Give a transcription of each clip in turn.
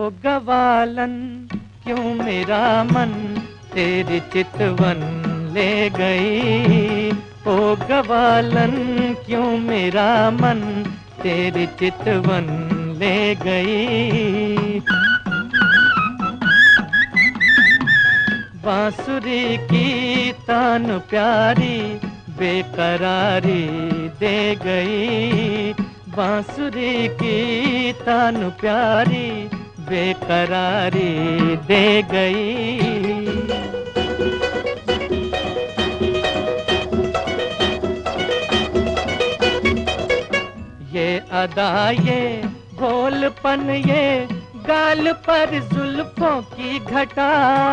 गवालन क्यों मेरा मन तेरी चितवन ले गई। ओ गवालन क्यों मेरा मन तेरी चितवन ले गई। बांसुरी की तान प्यारी बेकरारी दे गई। बांसुरी की तान प्यारी बेकरारी दे गई। ये अदा ये भोलपन ये गाल पर जुल्फों की घटा।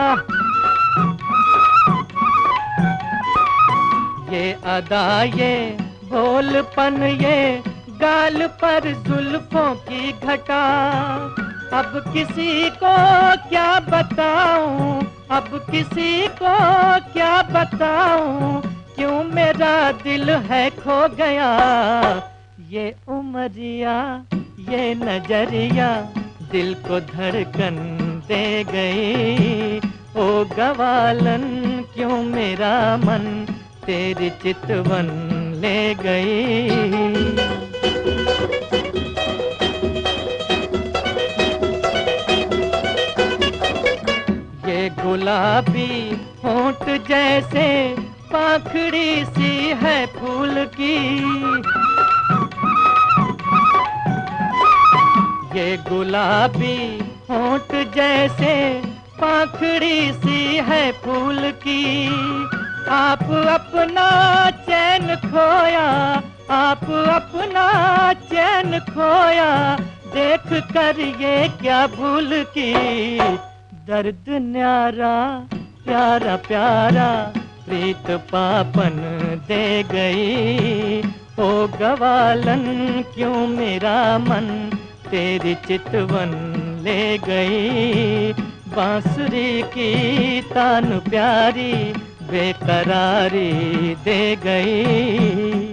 ये अदा ये भोलपन ये गाल पर जुल्फों की घटा। अब किसी को क्या बताऊं, अब किसी को क्या बताऊं, क्यों मेरा दिल है खो गया। ये उमरिया ये नजरिया दिल को धड़कन दे गई। ओ गवालन क्यों मेरा मन तेरी चितवन ले गई। ये गुलाबी होंठ जैसे पाखड़ी सी है फूल की। ये गुलाबी होंठ जैसे पाखड़ी सी है फूल की। आप अपना चैन खोया, आप अपना चैन खोया, देख कर ये क्या भूल की। दर्द न्यारा प्यारा प्यारा प्रीत पापन दे गई। ओ गवालन क्यों मेरा मन तेरी चितवन ले गई। बांसुरी की तान प्यारी बेकरारी दे गई।